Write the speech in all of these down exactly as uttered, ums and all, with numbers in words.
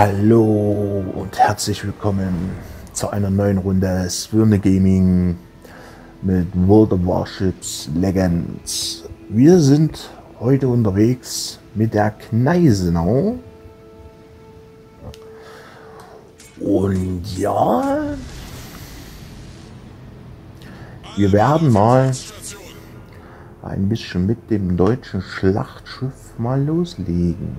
Hallo und herzlich willkommen zu einer neuen Runde Swirne Gaming mit World of Warships Legends. Wir sind heute unterwegs mit der Gneisenau. Und ja, wir werden mal ein bisschen mit dem deutschen Schlachtschiff mal loslegen.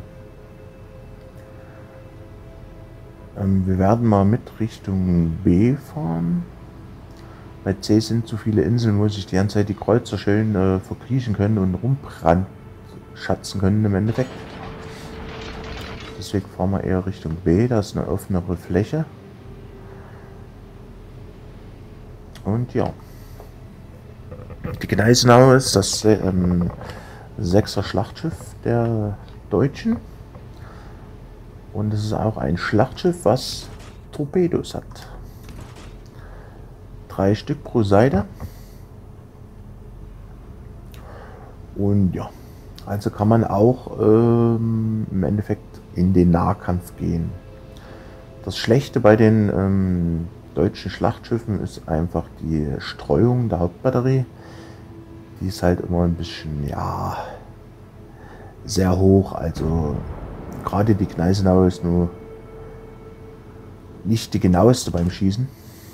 Ähm, wir werden mal mit Richtung B fahren. Bei C sind zu viele Inseln, wo sich die ganze Zeit die Kreuzer schön äh, verkriechen können und rumbranschatzen können im Endeffekt. Deswegen fahren wir eher Richtung B, da ist eine offenere Fläche. Und ja. Die Gneisenau ist das ähm, sechser Schlachtschiff der Deutschen. Und es ist auch ein Schlachtschiff, was Torpedos hat. Drei Stück pro Seite. Und ja, also kann man auch ähm, im Endeffekt in den Nahkampf gehen. Das Schlechte bei den ähm, deutschen Schlachtschiffen ist einfach die Streuung der Hauptbatterie. Die ist halt immer ein bisschen, ja, sehr hoch. Also gerade die Gneisenau ist nur nicht die genaueste beim Schießen.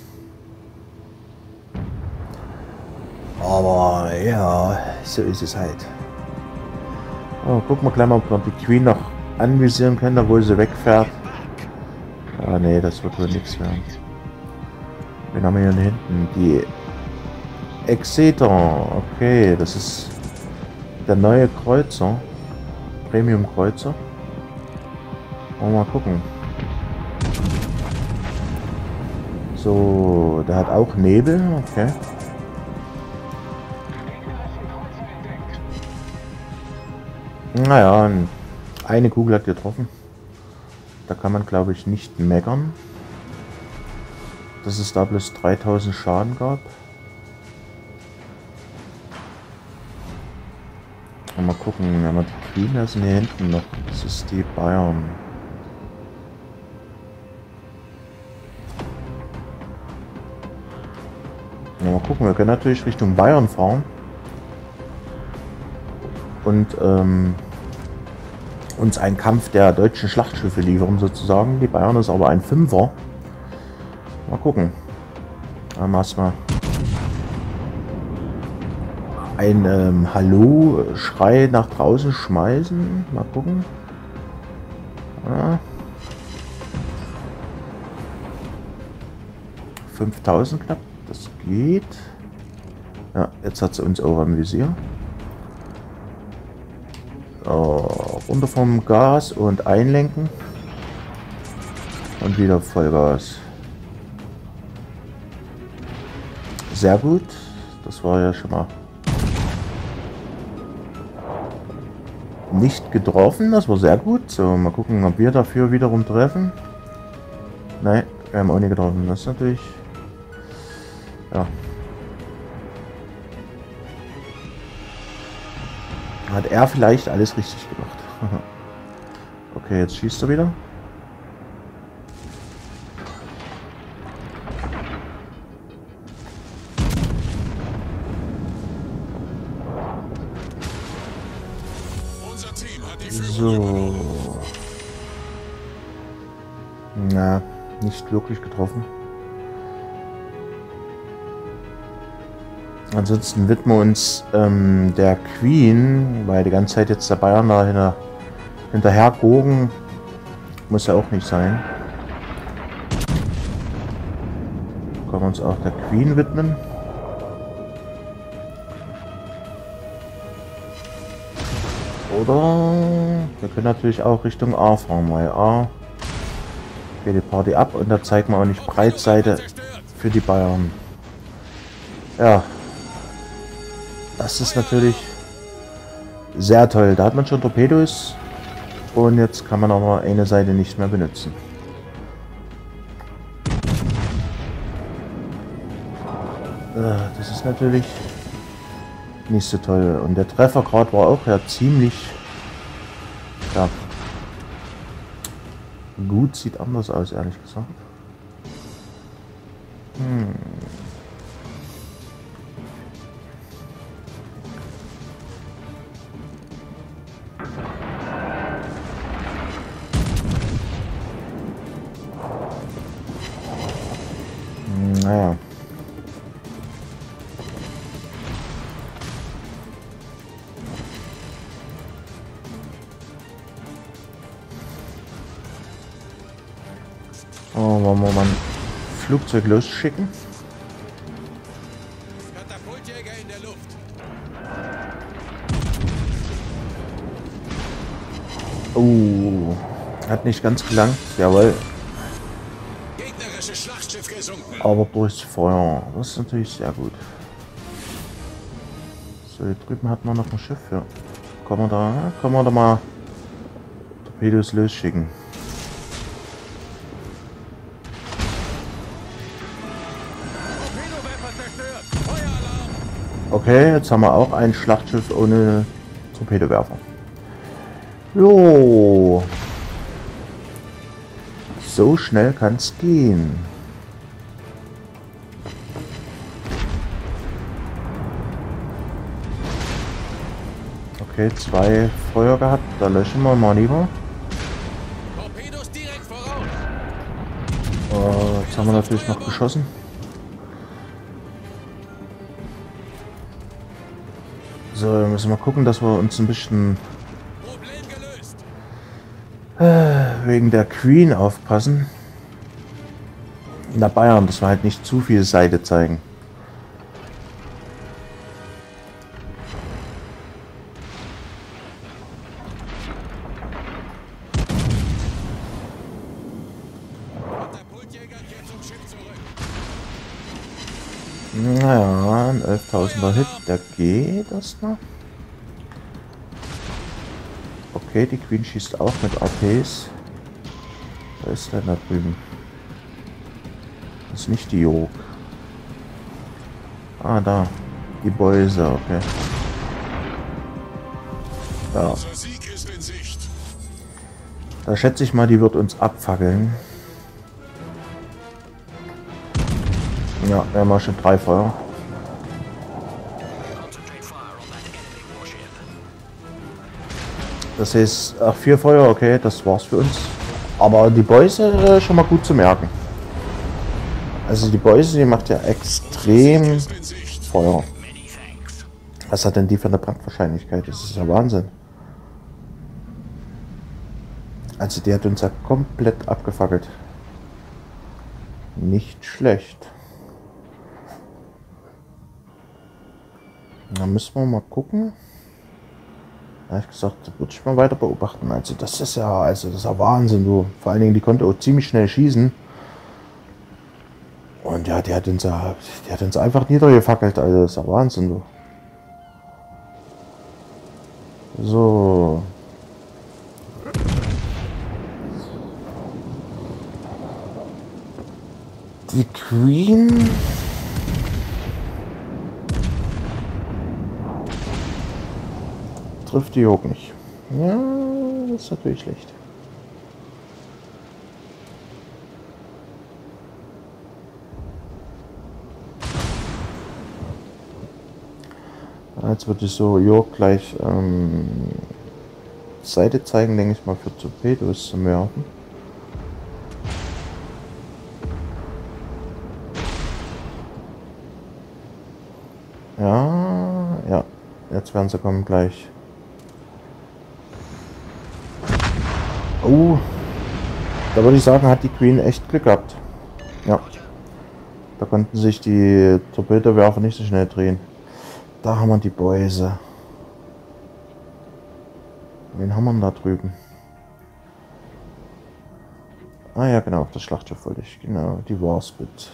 Aber ja, so ist es halt. Oh, gucken wir gleich mal, ob wir die Queen noch anvisieren können, obwohl sie wegfährt. Ah ne, das wird wohl nichts mehr. Wen haben wir hier hinten? Die Exeter. Okay, das ist der neue Kreuzer. Premium Kreuzer. Mal gucken. So, der hat auch Nebel. Okay. Naja, eine Kugel hat getroffen. Da kann man, glaube ich, nicht meckern, dass es da bloß dreitausend Schaden gab. Mal gucken, wenn wir die Queen, da sind hier hinten noch. Das ist die Bayern. Ja, mal gucken, wir können natürlich Richtung Bayern fahren. Und ähm, uns einen Kampf der deutschen Schlachtschiffe liefern sozusagen. Die Bayern ist aber ein Fünfer. Mal gucken. Dann erstmal ein ähm, Hallo-Schrei nach draußen schmeißen. Mal gucken. Ja. fünftausend knapp. Das geht. Ja, jetzt hat sie uns auch am Visier. So, runter vom Gas und einlenken. Und wieder Vollgas. Sehr gut. Das war ja schon mal nicht getroffen. Das war sehr gut. So, mal gucken, ob wir dafür wiederum treffen. Nein, wir haben auch nicht getroffen. Das ist natürlich... Ja. Hat er vielleicht alles richtig gemacht. Okay, jetzt schießt er wieder. So. Na, nicht wirklich getroffen. Ansonsten widmen wir uns ähm, der Queen, weil die ganze Zeit jetzt der Bayern da hinter, hinterher gogen. Muss ja auch nicht sein. Können wir uns auch der Queen widmen. Oder wir können natürlich auch Richtung A fahren, weil A geht die Party ab und da zeigt man auch nicht Breitseite für die Bayern. Ja. Das ist natürlich sehr toll. Da hat man schon Torpedos und jetzt kann man aber eine Seite nicht mehr benutzen. Das ist natürlich nicht so toll. Und der Treffergrad war auch ja ziemlich ja, Gut sieht anders aus, ehrlich gesagt. Hm. Naja. Oh, wollen wir mal ein Flugzeug losschicken? Katapultjäger in der Luft. Oh, hat nicht ganz gelangt, jawohl. Gegnerisches Schlachtschiff gesunken. Aber durchs Feuer, das ist natürlich sehr gut. So, hier drüben hat man noch ein Schiff, ja. Kann man da, kann man da mal Torpedos losschicken. Torpedowerfer zerstört. Feueralarm. Okay, jetzt haben wir auch ein Schlachtschiff ohne Torpedowerfer. Jo. So schnell kann es gehen. Okay, zwei Feuer gehabt, da löschen wir mal lieber. Torpedos direkt voraus. Äh, jetzt haben wir natürlich noch geschossen. So, müssen wir gucken, dass wir uns ein bisschen Problem gelöst. äh, wegen der Queen aufpassen. In der Bayern, dass wir halt nicht zu viel Seite zeigen. Katapultjäger kehrt zum Schiff zurück. Naja, ein elftausender Hit, der geht erstmal. Okay, die Queen schießt auch mit A Ps. Wer ist denn da drüben? Das ist nicht die York. Ah, da. Die Beuse, okay. Da. Unser Sieg ist in Sicht. Da schätze ich mal, die wird uns abfackeln. Ja, wir haben ja schon drei Feuer. Das heißt, ach, vier Feuer, okay, das war's für uns. Aber die Beuse äh, schon mal gut zu merken. Also die Beuse, die macht ja extrem Ist in Sicht. Feuer. Was hat denn die für eine Brandwahrscheinlichkeit? Das ist ja Wahnsinn. Also die hat uns ja komplett abgefackelt. Nicht schlecht. Da müssen wir mal gucken. Ehrlich gesagt, das würde ich mal weiter beobachten. Also das ist ja, also das ist ja Wahnsinn, du. Vor allen Dingen, die konnte auch ziemlich schnell schießen. Und ja, die hat uns ja, die hat uns einfach niedergefackelt. Also das ist ja Wahnsinn, du. So. Die Queen. Trifft die York nicht. Ja, das ist natürlich schlecht. Jetzt würde ich so York gleich ähm, Seite zeigen, denke ich mal, für Torpedos zu werfen. Ja, ja, jetzt werden sie kommen gleich. Oh, da würde ich sagen, hat die Queen echt Glück gehabt. Ja, da konnten sich die Torpedowerfer nicht so schnell drehen. Da haben wir die Beuse. Wen haben wir denn da drüben? Ah ja, genau, das Schlachtschiff wollte ich. Genau, die Warspit.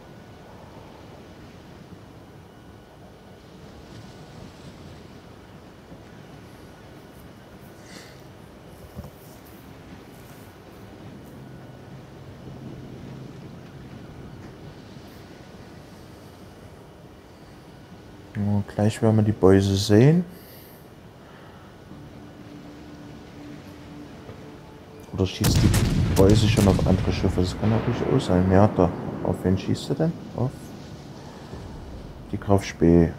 Ja, gleich werden wir die Beuse sehen. Oder schießt die Beuse schon auf andere Schiffe? Das kann natürlich auch sein. Ja, da. Auf wen schießt du denn? Auf die Graf Spee.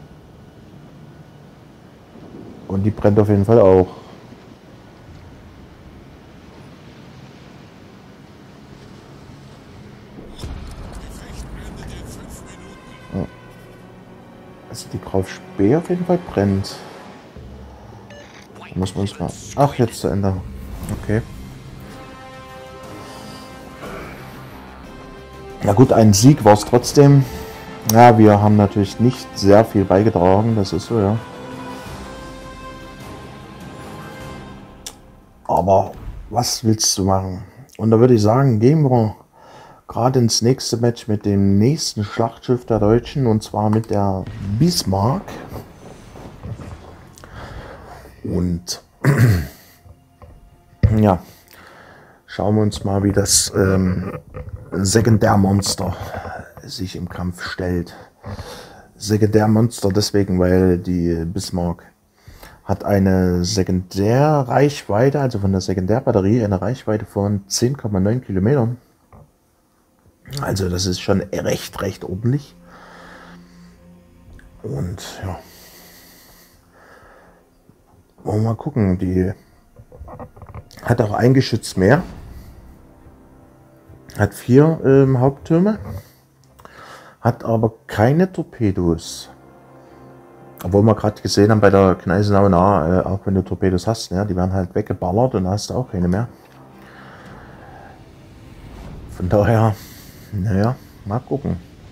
Und die brennt auf jeden Fall auch. Ja. Also die Graf Spee auf jeden Fall brennt. Da muss man uns mal... Ach, jetzt zu Ende. Okay. Na gut, ein Sieg war es trotzdem. Ja, wir haben natürlich nicht sehr viel beigetragen, das ist so, ja. Aber was willst du machen? Und da würde ich sagen, gehen wir gerade ins nächste Match mit dem nächsten Schlachtschiff der Deutschen, und zwar mit der Bismarck. Und ja, schauen wir uns mal, wie das ähm, Sekundärmonster sich im Kampf stellt. Sekundärmonster deswegen, weil die Bismarck hat eine Sekundärreichweite, also von der Sekundärbatterie, eine Reichweite von zehn Komma neun Kilometern. Also das ist schon recht, recht ordentlich. Und ja, wollen wir mal gucken, die hat auch ein Geschütz mehr. Hat vier ähm, Haupttürme, hat aber keine Torpedos. Obwohl wir gerade gesehen haben bei der Gneisenau nah, äh, auch wenn du Torpedos hast, ja, die werden halt weggeballert und da hast du auch keine mehr. Von daher, naja, mal gucken.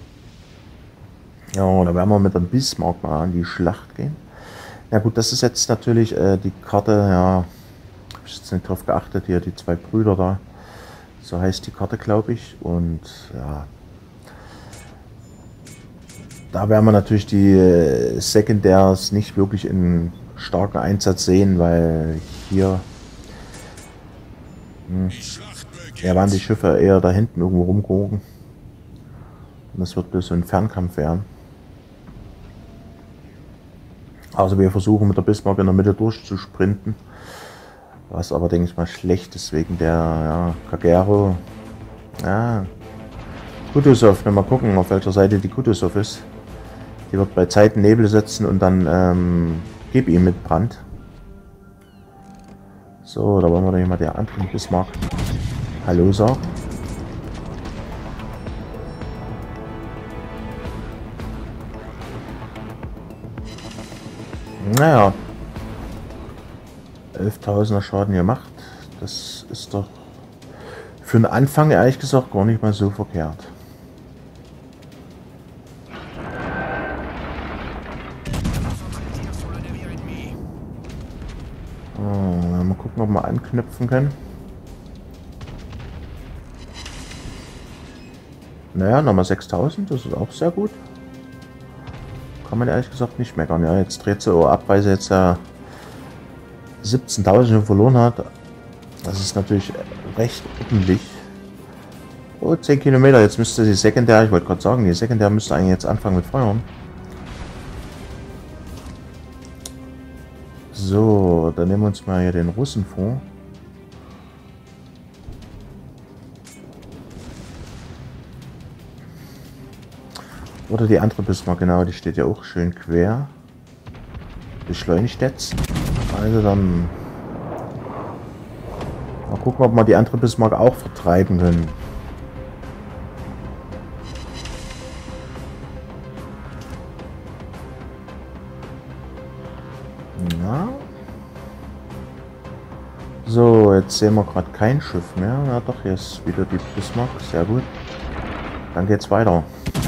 Ja, da werden wir mit dem Bismarck mal an die Schlacht gehen. Ja gut, das ist jetzt natürlich äh, die Karte, ja, habe ich jetzt nicht drauf geachtet, hier die zwei Brüder da. So heißt die Karte, glaube ich. Und ja, da werden wir natürlich die äh, Sekundärs nicht wirklich in starken Einsatz sehen, weil hier hm, ja, waren die Schiffe eher da hinten irgendwo rumgucken. Und das wird bloß so ein Fernkampf werden. Also wir versuchen mit der Bismarck in der Mitte durchzusprinten. Was aber, denke ich mal, schlecht ist wegen der ja, Kagero. Ja, Kutuzov, mal gucken, auf welcher Seite die Kutuzov ist. Die wird bei Zeiten Nebel setzen und dann ähm, gib ihm mit Brand. So, da wollen wir doch mal der anderen Bismarck Hallo sagen. Naja, elftausender Schaden gemacht. Das ist doch für den Anfang ehrlich gesagt gar nicht mal so verkehrt. Oh, mal gucken, ob wir anknüpfen können. Naja, nochmal sechstausend, das ist auch sehr gut. Kann man ehrlich gesagt nicht meckern. Ja, jetzt dreht sie auch ab, weil sie jetzt ja siebzehntausend verloren hat. Das ist natürlich recht ordentlich. Oh, zehn Kilometer. Jetzt müsste die Sekundär, ich wollte gerade sagen, die Sekundär müsste eigentlich jetzt anfangen mit Feuern. So, dann nehmen wir uns mal hier den Russen vor. Oder die andere Bismarck, genau, die steht ja auch schön quer. Beschleunigt jetzt. Also dann mal gucken, ob wir die andere Bismarck auch vertreiben können. Ja. So, jetzt sehen wir gerade kein Schiff mehr. Na doch, hier ist wieder die Bismarck. Sehr gut. Dann geht's weiter.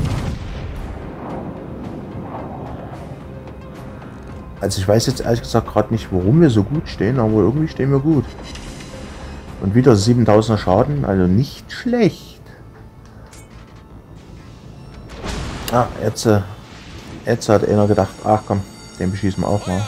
Also ich weiß jetzt ehrlich gesagt gerade nicht, warum wir so gut stehen, aber irgendwie stehen wir gut. Und wieder siebentausender Schaden, also nicht schlecht. Ah, jetzt, äh, jetzt hat einer gedacht, ach komm, den beschießen wir auch mal.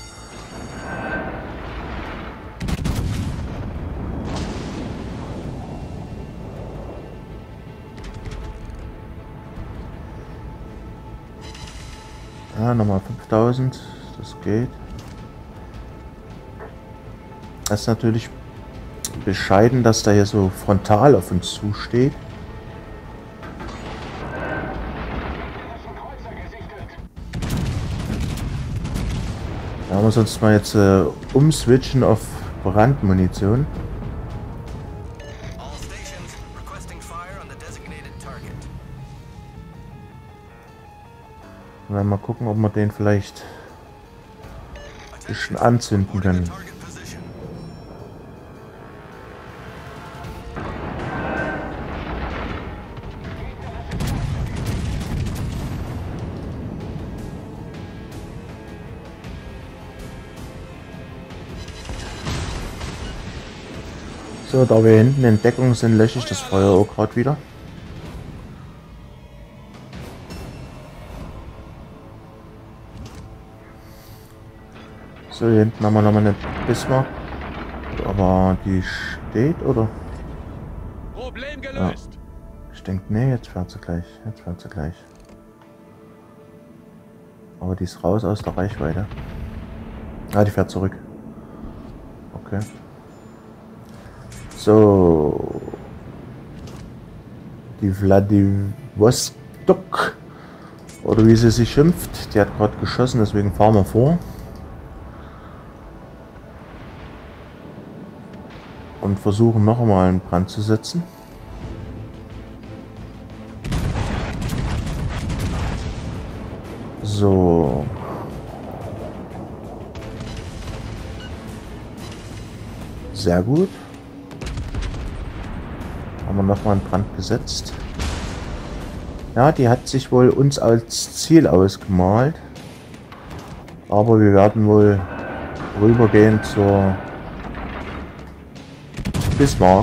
Ja, nochmal fünftausend. Das geht. Das ist natürlich bescheiden, dass der hier so frontal auf uns zusteht. Da müssen wir uns mal jetzt äh, umswitchen auf Brandmunition. Und dann mal gucken, ob wir den vielleicht ein bisschen anzünden können. So, da wir hinten in Deckung sind, lösche ich das Feuer auch gerade wieder. So, hier hinten haben wir nochmal eine Bismarck. Aber die steht, oder? Problem gelöst. Ja. Ich denke, nee, jetzt fährt sie gleich. Jetzt fährt sie gleich. Aber die ist raus aus der Reichweite. Ah, die fährt zurück. Okay. So. Die Vladivostok. Oder wie sie sich schimpft. Die hat gerade geschossen, deswegen fahren wir vor. Und versuchen noch einmal einen Brand zu setzen. So. Sehr gut. Haben wir noch mal einen Brand gesetzt. Ja, die hat sich wohl uns als Ziel ausgemalt. Aber wir werden wohl rübergehen zur Bismarck.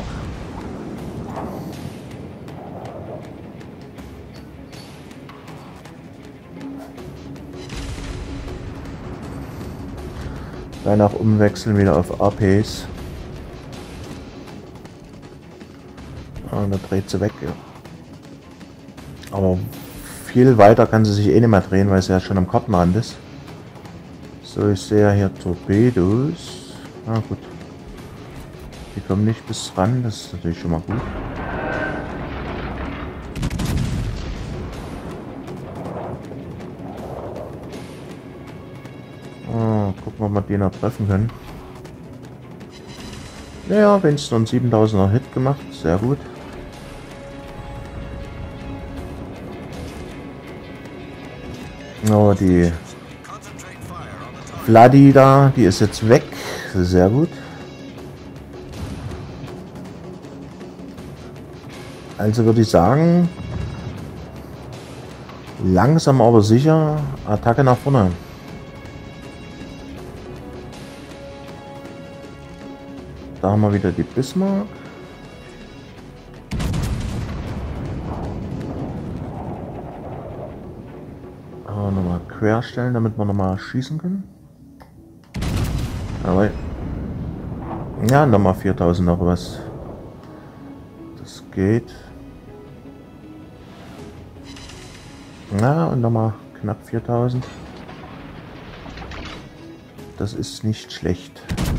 Danach umwechseln wieder auf A Ps. Und da dreht sie weg. Ja. Aber viel weiter kann sie sich eh nicht mehr drehen, weil sie ja schon am Kartenrand ist. So, ich sehe ja hier Torpedos. Na gut. Die kommen nicht bis ran, das ist natürlich schon mal gut. Oh, gucken, ob wir den noch treffen können. Naja, wenn es noch einen siebentausender Hit gemacht, sehr gut. Oh, die Vladi da, die ist jetzt weg, sehr gut. Also würde ich sagen, langsam aber sicher, Attacke nach vorne. Da haben wir wieder die Bismarck. Aber nochmal quer stellen, damit wir nochmal schießen können. Aber ja, nochmal viertausend noch was. Das geht. Na, und nochmal knapp viertausend. Das ist nicht schlecht.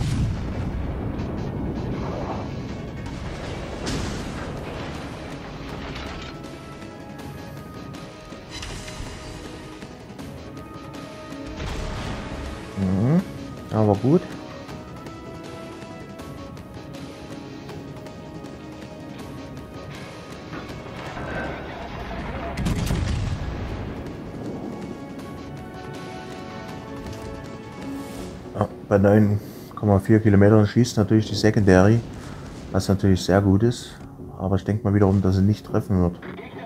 Mhm, aber gut. Bei neun Komma vier Kilometern schießt natürlich die Secondary, was natürlich sehr gut ist. Aber ich denke mal wiederum, dass sie nicht treffen wird.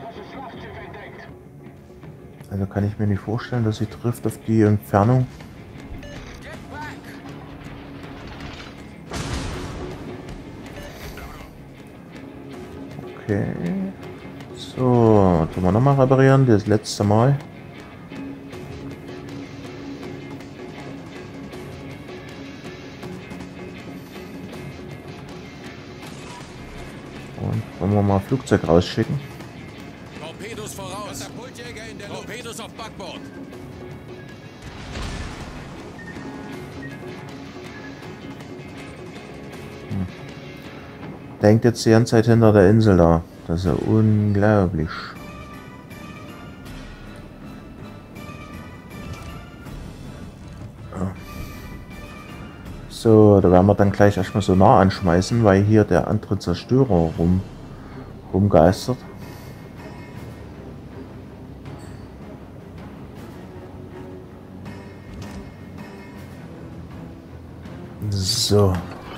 Also kann ich mir nicht vorstellen, dass sie trifft auf die Entfernung. Okay. So, tun wir nochmal reparieren, das letzte Mal. Und wollen wir mal Flugzeug rausschicken. Torpedos voraus. Katapultjäger in der Luft. Torpedos auf Backbord. Hm. Der hängt jetzt die ganze Zeit hinter der Insel da. Das ist ja unglaublich. Ja. So, da werden wir dann gleich erstmal so nah anschmeißen, weil hier der andere Zerstörer rum, rumgeistert. So.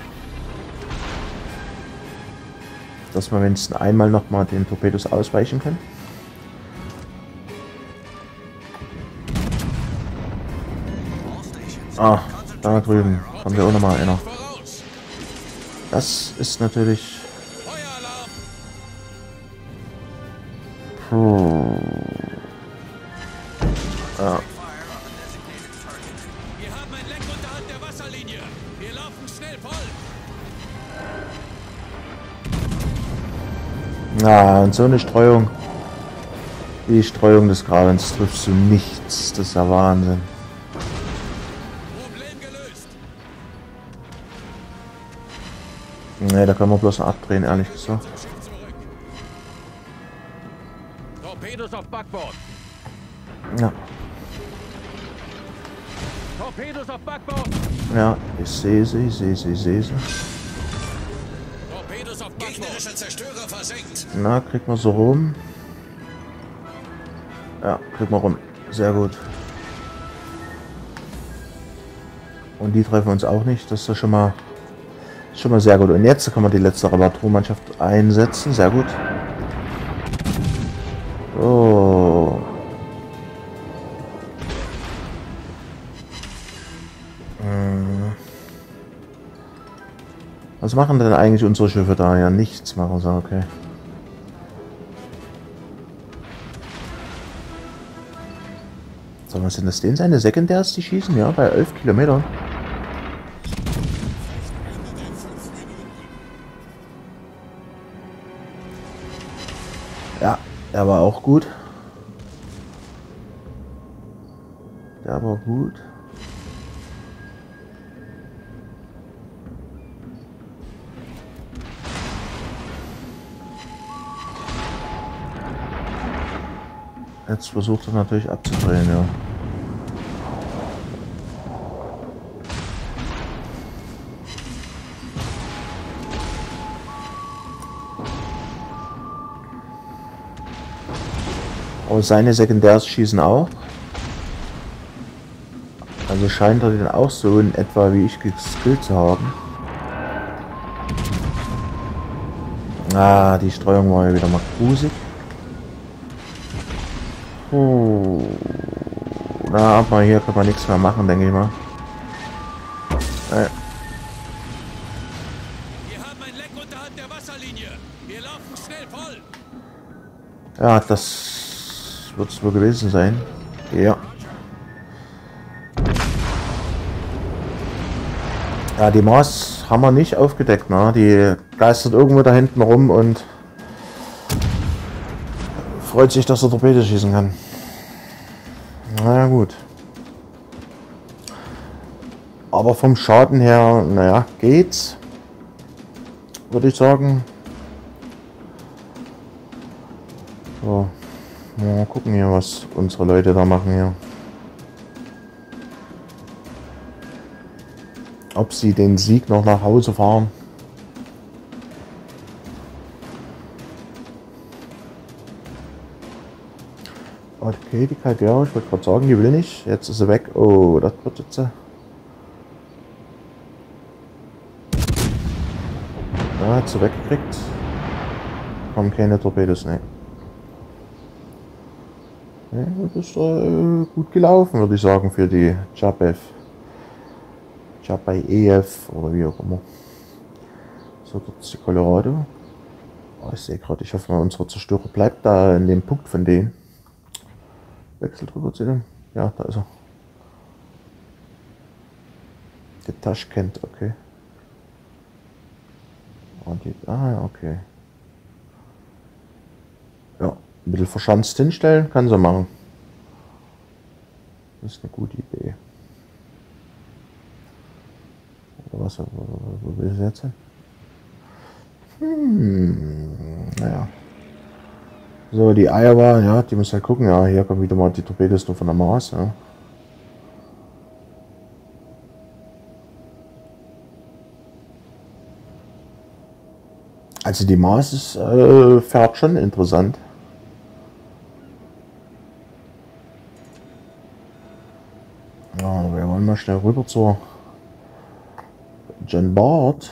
Dass wir wenigstens einmal noch mal den Torpedos ausweichen können. Ah, da drüben haben wir auch noch mal einer. Das ist natürlich... Puh. Ja. Wir haben ein Leck unterhalb der Wasserlinie. Wir laufen schnell voll. Ja, und so eine Streuung. Die Streuung des Grabens triffst du nichts. Das ist ja Wahnsinn. Problem gelöst. Ne, da kann man bloß noch abdrehen, ehrlich gesagt. Torpedos auf Backbord. Ja, Torpedos auf Backbord. ja, ich sehe sie, ich sehe sie, ich sehe sie. Torpedos auf Backbord. Gegnerischer Zerstörer versenkt. Na, kriegt man so rum. Ja, kriegt man rum. Sehr gut. Und die treffen uns auch nicht. Das ist ja schon mal, schon mal sehr gut. Und jetzt kann man die letzte Reparaturmannschaft einsetzen. Sehr gut. Oh. Hm. Was machen denn eigentlich unsere Schiffe da? Ja, nichts machen sie, okay. So, was sind das denn? Seine Sekundärs, die schießen? Ja, bei elf Kilometern. Ja, der war auch gut. Der war gut. Jetzt versucht er natürlich abzudrehen, ja. Aber seine Sekundärs schießen auch. Also scheint er den auch so in etwa wie ich geskillt zu haben. Ah, die Streuung war ja wieder mal grusig. Oh. Na, aber hier kann man nichts mehr machen, denke ich mal. Äh. Wir haben ein Leck unterhalb der Wasserlinie. Wir laufen schnell voll. Ja, das wird es wohl gewesen sein. Ja. Ja, die Mars haben wir nicht aufgedeckt, ne? Die geistert irgendwo da hinten rum und freut sich, dass er Torpedos schießen kann. Na ja, gut. Aber vom Schaden her, naja, geht's. Würde ich sagen. So. Mal gucken hier, was unsere Leute da machen hier. Ob sie den Sieg noch nach Hause fahren. Okay, die Caldera, ich wollte gerade sagen, die will nicht. Jetzt ist sie weg. Oh, das wird jetzt. Ja, hat sie weggekriegt. Kommen keine Torpedos, ne. Ja, das ist äh, gut gelaufen, würde ich sagen, für die Chapev. Chapayev oder wie auch immer. So, dort ist die Colorado. Oh, ich sehe gerade, ich hoffe mal, unsere Zerstörer bleibt da in dem Punkt von denen. Wechsel drüber zu dem. Ja, da ist er. Der Taschkent, okay. Und die, ah, ja, okay. Ja, ein bisschen verschanzt hinstellen, kann sie machen. Das ist eine gute Idee. Oder was, wo will sie jetzt hin? Hm, naja. So, die Iowa, ja, die muss halt gucken. Ja, hier kommen wieder mal die Torpedos nur von der Mars. Ja. Also die Mars ist, äh, fährt schon interessant. Ja, wir wollen mal schnell rüber zur Jean Bart.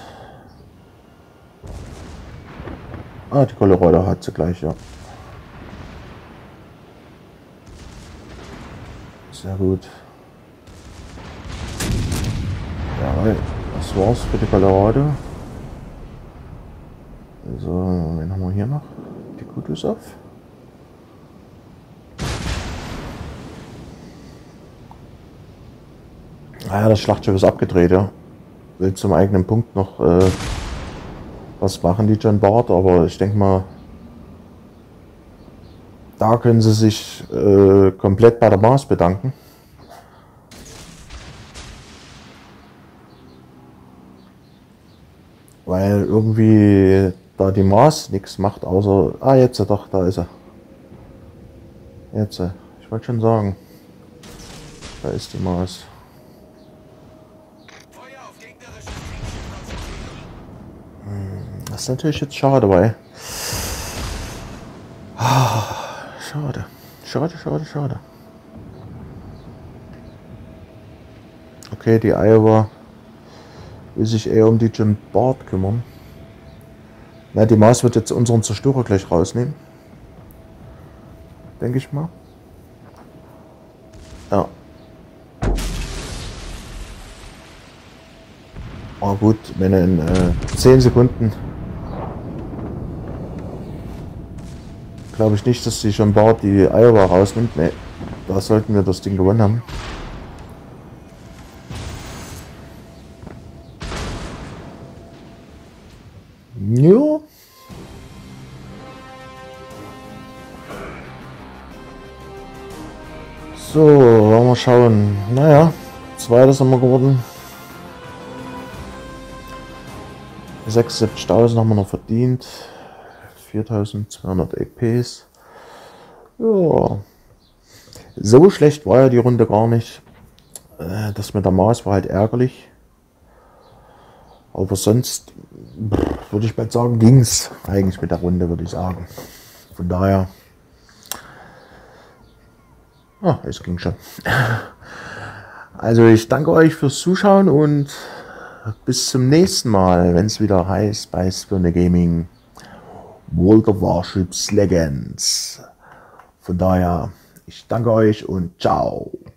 Ah, die Colorado hat sie gleich, ja. Sehr gut. Ja, das war's für die Colorado. So, wen haben wir hier noch? Die Kutuzov. Ah ja, das Schlachtschiff ist abgedreht, ja. Will zum eigenen Punkt noch äh, was machen, die Jean Bart, aber ich denke mal, da können sie sich äh, komplett bei der Mars bedanken. Weil irgendwie da die Mars nichts macht, außer... Ah, jetzt doch, da ist er. Jetzt, ich wollte schon sagen. Da ist die Mars. Das ist natürlich jetzt schade, weil... Ah, schade. Schade, schade, schade. Okay, die Iowa will sich eher um die Jean Bart kümmern. Na, die Mars wird jetzt unseren Zerstörer gleich rausnehmen. Denke ich mal. Ja. Aber gut, wenn er in äh, zehn Sekunden... Glaube ich nicht, dass die Jean Bart die Iowa rausnimmt. Ne, da sollten wir das Ding gewonnen haben. Ja. So, wollen wir schauen. Naja, zweiter sind wir geworden. sechsundsiebzigtausend haben wir noch verdient. viertausendzweihundert E Ps. Ja. So schlecht war ja die Runde gar nicht. Das mit der Mars war halt ärgerlich. Aber sonst würde ich mal sagen, ging es eigentlich mit der Runde, würde ich sagen. Von daher, ah, es ging schon. Also ich danke euch fürs Zuschauen und bis zum nächsten Mal, wenn es wieder heißt bei Spirne Gaming World of Warships Legends. Von daher, ich danke euch und ciao.